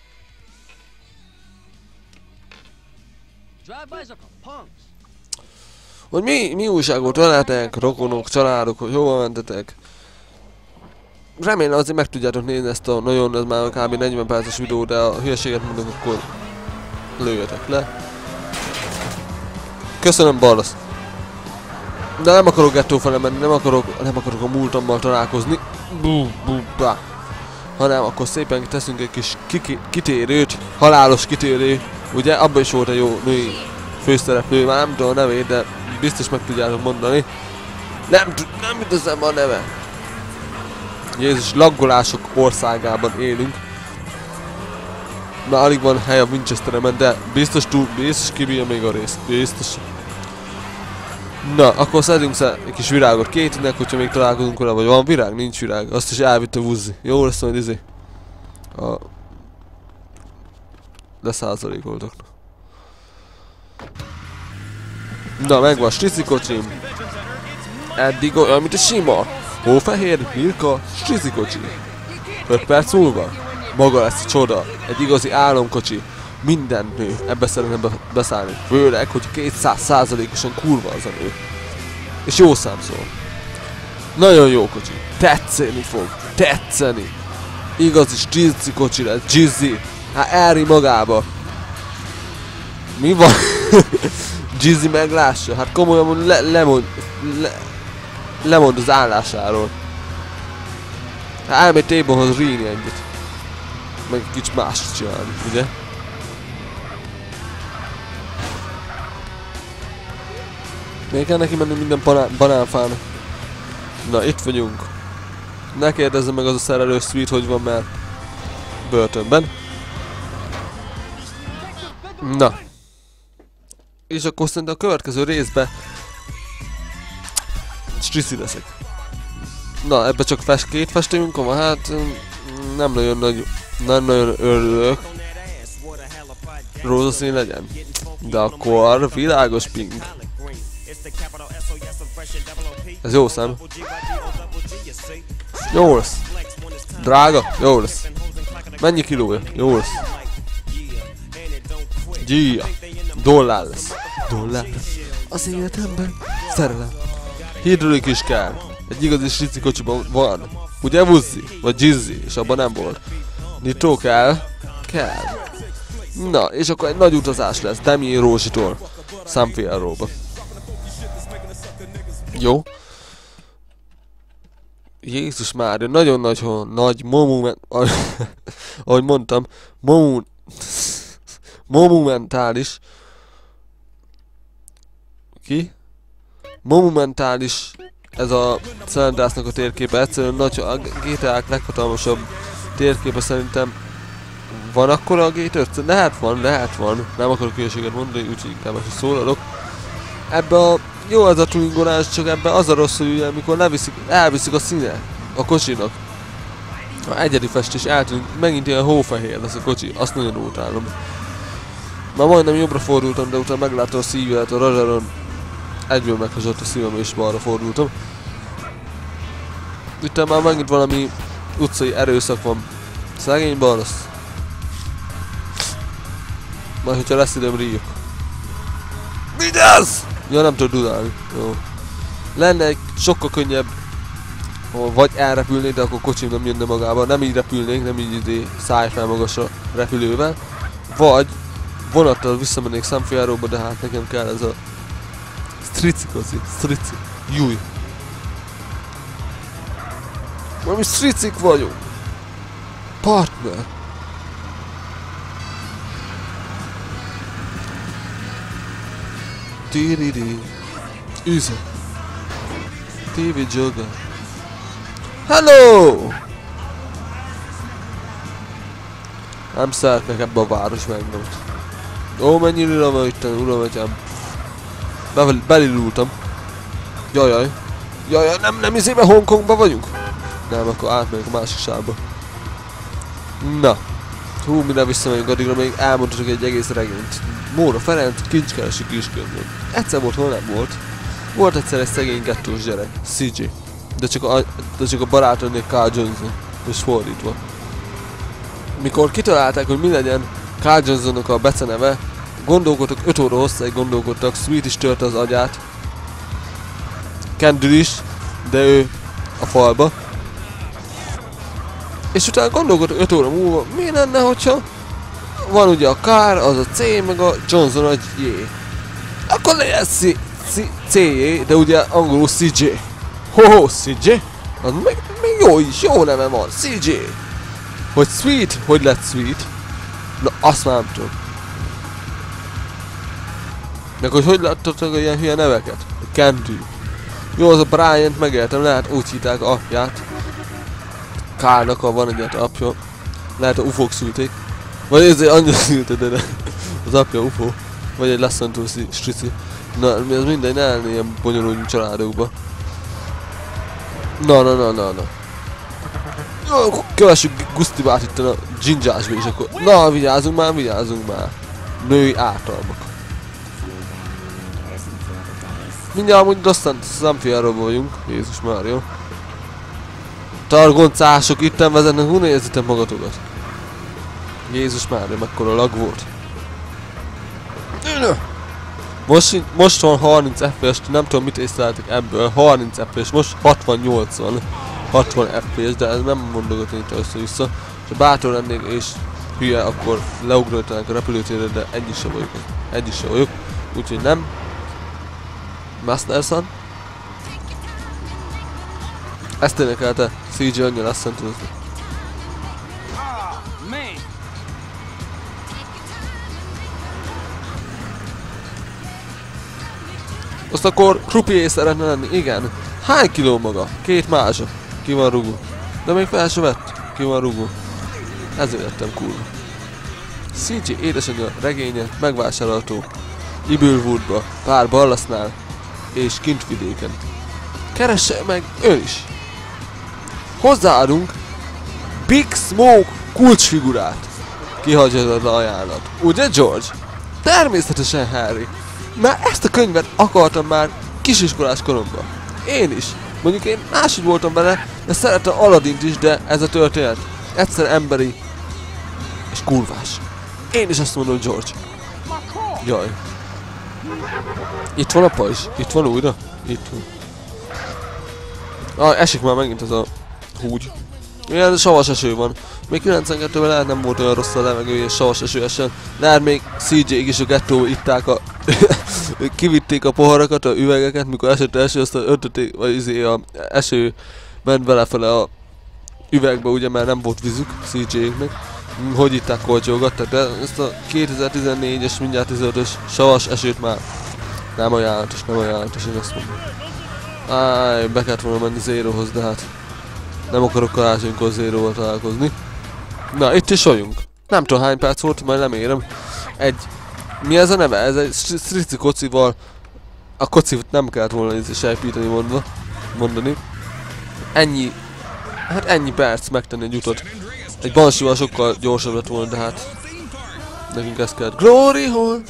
Hogy mi, mi újságot veletek, rokonok, családok, hogy hova mentetek? Remélem azért meg tudjátok nézni ezt a nagyon, ez már kb. negyven perces videó, de a hülyeséget mondok, akkor lőjetek le. Köszönöm, Ballasz. De nem akarok gettó fele menni, nem akarok, nem akarok a múltammal találkozni. Bú, bú, bá. Hanem akkor szépen teszünk egy kis kiki, kitérőt, halálos kitérő. Ugye, abban is volt egy jó női főszereplő, már nem tudom a nevét, de biztos meg tudjátok mondani. Nem tud, nem jut eszembe a neve. Jézus, laggolások országában élünk. Már alig van hely a Winchesteremen, de biztos túl, biztos kibírja még a részt, biztos. Na, akkor szedünk egy kis virágot Katie-nek, hogyha még találkozunk vele, vagy van virág? Nincs virág. Azt is elvitt a Vuzzi. Jó lesz majd izé. A... leszázalékoltak. Na, megvan a stricikocsim. Eddig olyan, mint a sima. Hófehér, Mirka, stricikocsi. öt perc múlva maga lesz a csoda. Egy igazi álomkocsi. Minden nő ebbe szeretne be beszállni. Főleg, hogy kétszáz százalékosan kurva az a nő. És jó számszól. Nagyon jó kocsi. Tetszeni fog. Tetszeni. Igazi stricikocsi kocsi lesz. Gizzy. Hát elri magába. Mi van? Gizzy meglássa. Hát komolyan mond, le, lemond, le, lemond az állásáról. Hát elmegy T-bonhoz ríni egyet. Meg egy kicsit mást csinálni, ugye? Még kell neki menni minden banán, banánfának. Na, itt vagyunk. Ne kérdezze meg az a szerelő Sweet, hogy van már börtönben. Na. És akkor szerintem a következő részben stricci leszek. Na, ebbe csak fest, két festőnk van, hát nem nagyon nagy, nem nagyon örülök. Rózsaszín legyen. De akkor világos pink. Ez jó szám. Jó lesz. Drága? Jó lesz. Mennyi kilója? Jó lesz. Gyíja. Dollár lesz. Dollár lesz. Az életemben szerelem. Hidrolik is kell. Egy igazi stricci kocsiban van. Ugye Vuzzi? Vagy Gizzy? És abban nem volt. Nitro kell? Kell. Na, és akkor egy nagy utazás lesz Demi Rózsitól San Fierroba. Jó. Jézus Mária, nagyon nagy, nagy monument, ahogy mondtam, momu, monumentális, ki? Monumentális ez a San Andreasnak a térképe, egyszerűen nagy, a gé té á-k leghatalmasabb térképe szerintem. Van akkora a gé té öt? Lehet van, lehet van, nem akarok hülyeséget mondani, úgyhogy inkább is szólalok. Ebbe a jó az a tuningolás, csak ebben az a rossz, hogy ugye, amikor leviszik, elviszik a színe a kocsinak. A egyedi festés eltűnik, megint ilyen hófehér lesz a kocsi, azt nagyon utálom. Már majdnem jobbra fordultam, de utána megláttam a szívját a radaron. Egyből meghazott a szívem és balra fordultam. Itt már megint valami utcai erőszak van. Szegény balasz. Majd hogyha lesz időm ríjuk. Vigyázz! Ja, nem tud dudálni. Jó. Lenne egy sokkal könnyebb, vagy elrepülnék, de akkor kocsim nem jönne magába. Nem így repülnék, nem így idé szájfel magasra repülővel. Vagy vonattal visszamennék San Fierroba, de hát nekem kell ez a stricci koci, stricci. Júj. Valami stricik vagyunk. Partner. Tiriri. Üze. té vé Joga. Hello! Nem szeretnek ebbe a városba engem. Ó, mennyi lila van itt, uram, atyám. Be belilultam. Jajjaj. Jajjaj, nem, nem izébe Hongkongba vagyunk? Nem, akkor átmegyek a másik sávba. Na. Hú, minden visszamegyünk, addigra még elmondhatok egy egész regényt. Móra Ferenc, kincskeresi kiskönyvön. Egyszer volt, hol nem volt. Volt egyszer egy szegény kettős gyerek, cé jé. De csak a, de csak a barátnőnél Carl Johnson. És fordítva. Mikor kitalálták, hogy mi legyen Carl Johnsonnak a beceneve, gondolkodtak, öt óra hosszáig gondolkodtak, Sweet is törte az agyát. Kendall is, de ő a falba. És utána gondolkodtak öt óra múlva, mi lenne, hogyha van ugye a Carl, az a C, meg a Johnson a J. Akkor legyen cé jé, de ugye angolul cé jé. Ho-ho, cé jé? Az még, még jó is, jó neve van, cé jé. Hogy Sweet, hogy lett Sweet? Na, azt már nem tudom. Meg hogy hogy láttatok ilyen hülye neveket? Candy. Jó, az a Brian-t megéltem, lehet úgy hívták apját. Kárnak van egyet apja. Lehet a ufók szülték. Vagy ezért annyira szülték, de az apja ufó. Vagy egy leszöntő strici. Na, mi ez mindegy, ne állni ilyen bonyolult családokba. Na, na, na, na, na. Jó, kövessük Gusztibát itt a dzsindzsásba is akkor. Na, vigyázzunk már, vigyázzunk már. Női ártalmak. Mindjárt amúgy aztán Zamfiáról vagyunk. Jézus Mária. Targoncások itten vezetnek, hú, nézzétek magatokat. Jézus Mária, mekkora lag volt. Most, most van harminc ef pé es, nem tudom mit észleltek ebből, harminc ef pé es, most hatvan-nyolcvan, hatvan ef pé es, de ez nem mondogatni itt össze-vissza. Ha bátor lennék és hülye, akkor leugrottanák a repülőtérre, de ennyi se vagyok, ennyi se vagyok, úgyhogy nem. Masterson. Ezt énekelte cé jé annyira azt hiszem. Azt akkor croupier szeretne lenni, igen. Hány kiló maga? Két mázsa. Ki van rugó. De még fel se vett. Ki van rugó. Ezért lettem kurva. cé jé édesanyja regénye megvásárolható Ibelwoodba, pár Ballasznál és Kintvidéken. Keresse meg ön is. Hozzáadunk Big Smoke kulcsfigurát. Kihagyhatod a ajánlat. Ugye George? Természetesen Harry. Már ezt a könyvet akartam már kisiskolás koromban. Én is. Mondjuk én máshogy voltam vele, de szeretem Aladdint is, de ez a történet egyszer emberi és kurvás. Én is azt mondom, George. Jaj. Itt van a pajzs. Itt van újra. Itt van. Ah, esik már megint ez a húgy. Ilyen savas eső van. Még kilencvenkettőben lehet nem volt olyan rossz a levegő, és savas eső esen. Lehet még cé jé-ig is a gettóba itták a... kivitték a poharakat, a üvegeket, mikor esett eső, aztán öntötték, vagy izé a eső ment belefele a üvegbe, ugye, mert nem volt vízük cé jé-iknek. Hogy itták, kolcsolgattak, de ezt a kétezer-tizennégyes, mindjárt tizenötös savas esőt már nem ajánlatos, nem ajánlatos, én azt mondom. Áj, be kellett volna menni Zéróhoz, de hát nem akarok karácsonykor Zéróval találkozni. Na, itt is vagyunk. Nem tudom hány perc volt, majd lemérem. Egy... Mi ez a neve? Ez egy strici kocival... A kocit nem kellett volna így sejpíteni mondva. Mondani. Ennyi... Hát ennyi perc megtenni egy utat. Egy Banshee-val sokkal gyorsabb lett volna, de hát... Nekünk ezt kellett. Glory Hall!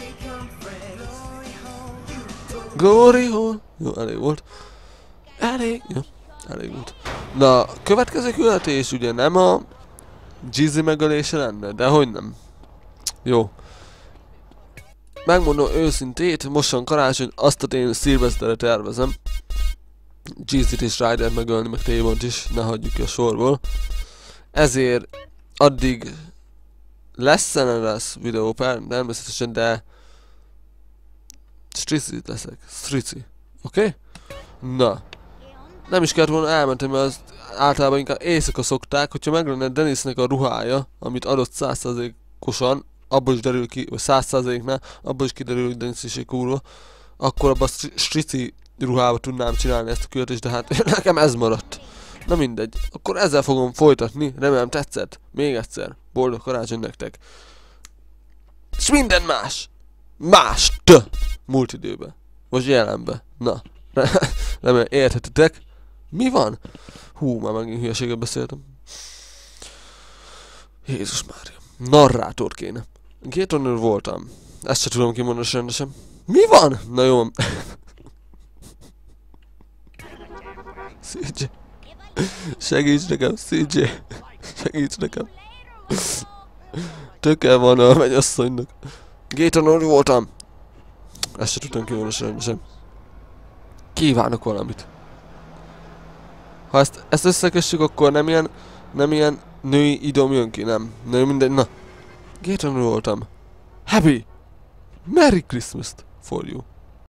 Glory Hall! Jó, elég volt. Elég, jó, elég volt. Na, következő küldetés ugye nem a Jizzy megölése lenne, de hogy nem. Jó. Megmondom őszintét, mostan karácsony, azt a én szilveszterre tervezem. Jizzyt és Ryder megölni, meg T-Bont is, ne hagyjuk ki a sorból. Ezért addig lesz-e, nem lesz videó, természetesen, de Strici leszek, Strici, oké? Okay? Na. Nem is kellett volna elmentem, mert azt általában inkább éjszaka szokták, hogyha meg lenne Dennisnek a ruhája, amit adott száz százalékosan, abból is derül ki, vagy száz százaléknál, abból is kiderül, hogy Dennis is egy kurva, akkor abban a Strici ruhába tudnám csinálni ezt a küldetést, de hát nekem ez maradt. Na mindegy, akkor ezzel fogom folytatni, remélem tetszett. Még egyszer, boldog karácsony nektek. És minden más! Mást! Múlt időben. Most jelenben. Na. Remélem érthetitek. Mi van? Hú, már megint hülyeséget beszéltem. Jézus Mária. Narrátor kéne. Gatornőr voltam. Ezt se tudom kimondani rendesen. Mi van? Na jó. cé jé. Segíts nekem, cé jé. Segíts nekem. Tökkel van a mennyasszonynak. Gatornőr voltam. Ezt se tudom kimondani rendesen. Kívánok valamit. Ha ezt, ezt összekössük, akkor nem ilyen, nem ilyen női idom jön ki, nem. Na mindegy, na. Gatornőr voltam. Happy! Merry Christmas for you.